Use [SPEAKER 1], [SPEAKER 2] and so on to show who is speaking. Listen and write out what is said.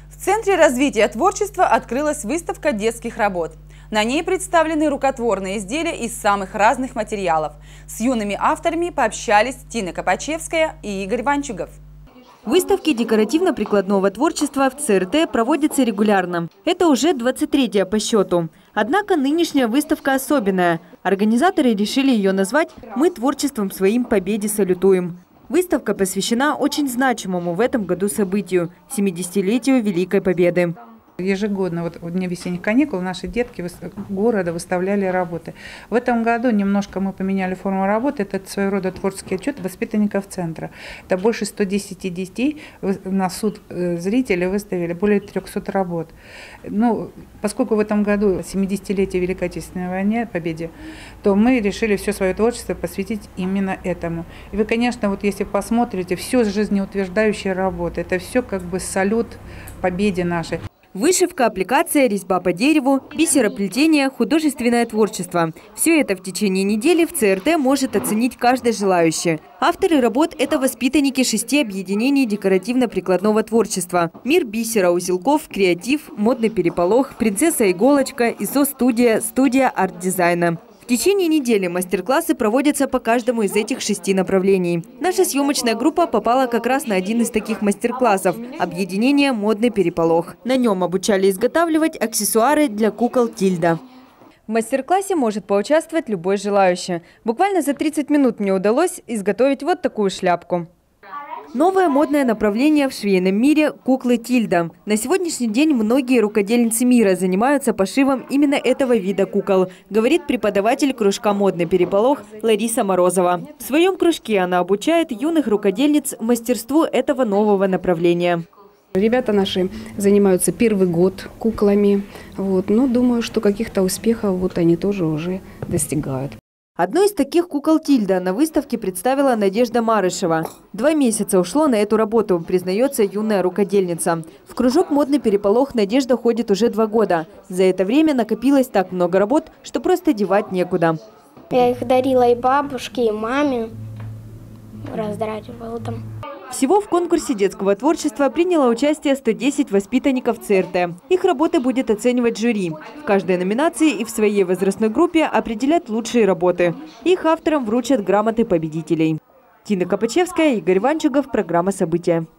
[SPEAKER 1] В Центре развития творчества открылась выставка детских работ. На ней представлены рукотворные изделия из самых разных материалов. С юными авторами пообщались Тина Копачевская и Игорь Ванчугов.
[SPEAKER 2] Выставки декоративно-прикладного творчества в ЦРТ проводятся регулярно. Это уже 23-я по счету. Однако нынешняя выставка особенная. Организаторы решили ее назвать «Мы творчеством своим победе салютуем». Выставка посвящена очень значимому в этом году событию – 70-летию Великой Победы.
[SPEAKER 3] Ежегодно, вот в дни весенних каникул, наши детки города выставляли работы. В этом году немножко мы поменяли форму работы. Это своего рода творческий отчет воспитанников центра. Это больше 110 детей на суд зрителей выставили, более 300 работ. Ну, поскольку в этом году 70-летие Великой Отечественной войны, победе, то мы решили все свое творчество посвятить именно этому. И вы, конечно, вот если посмотрите, все жизнеутверждающие работы, это все как бы салют победе нашей.
[SPEAKER 2] Вышивка, аппликация, резьба по дереву, бисероплетение, художественное творчество. Все это в течение недели в ЦРТ может оценить каждый желающий. Авторы работ – это воспитанники 6 объединений декоративно-прикладного творчества. Мир бисера, узелков, креатив, модный переполох, принцесса-иголочка, ИСО-студия, студия арт-дизайна. В течение недели мастер-классы проводятся по каждому из этих 6 направлений. Наша съемочная группа попала как раз на один из таких мастер-классов – объединение «Модный переполох». На нем обучали изготавливать аксессуары для кукол Тильда. В мастер-классе может поучаствовать любой желающий. Буквально за 30 минут мне удалось изготовить вот такую шляпку. Новое модное направление в швейном мире – куклы Тильда. На сегодняшний день многие рукодельницы мира занимаются пошивом именно этого вида кукол, говорит преподаватель кружка «Модный переполох» Лариса Морозова. В своем кружке она обучает юных рукодельниц мастерству этого нового направления.
[SPEAKER 4] Ребята наши занимаются первый год куклами, но думаю, что каких-то успехов они тоже уже достигают.
[SPEAKER 2] Одну из таких кукол Тильда на выставке представила Надежда Марышева. 2 месяца ушло на эту работу, признается юная рукодельница. В кружок «Модный переполох» Надежда ходит уже 2 года. За это время накопилось так много работ, что просто девать некуда.
[SPEAKER 5] Я их дарила и бабушке, и маме. Раздрачивала там.
[SPEAKER 2] Всего в конкурсе детского творчества приняло участие 110 воспитанников ЦРТ. Их работы будет оценивать жюри. В каждой номинации и в своей возрастной группе определят лучшие работы. Их авторам вручат грамоты победителей. Тина Копачевская, Игорь Ванчугов, программа «События».